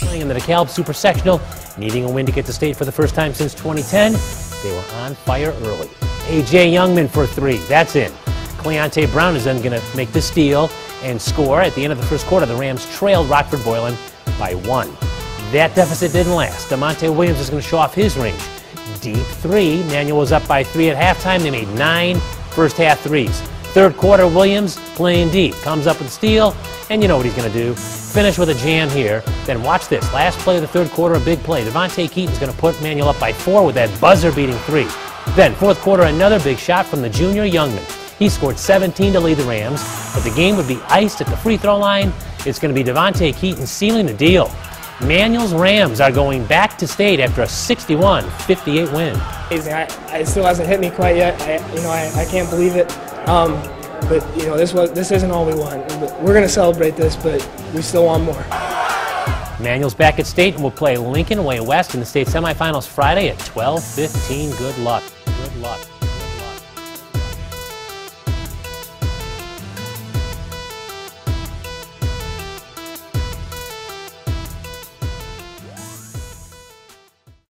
Playing in the DeKalb Super Sectional, needing a win to get to state for the first time since 2010, they were on fire early. A.J. Youngman for 3, that's in. Cleonte Brown is then going to make the steal and score. At the end of the first quarter, the Rams trailed Rockford Boylan by 1. That deficit didn't last. DeMonte Williams is going to show off his range. Deep 3. Manual was up by 3 at halftime. They made 9 first-half threes. Third quarter, Williams playing deep. Comes up with a steal, and you know what he's going to do. Finish with a jam here. Then watch this. Last play of the third quarter, a big play. Devontae Keaton's going to put Manual up by 4 with that buzzer-beating 3. Then, fourth quarter, another big shot from the junior Youngman. He scored 17 to lead the Rams, but the game would be iced at the free throw line. It's going to be Devontae Keaton sealing the deal. Manual's Rams are going back to state after a 61-58 win. It still hasn't hit me quite yet. I can't believe it. But this isn't all we want. We're going to celebrate this, but we still want more. Manual's back at state and will play Lincoln Way West in the state semifinals Friday at 12:15. Good luck. Good luck.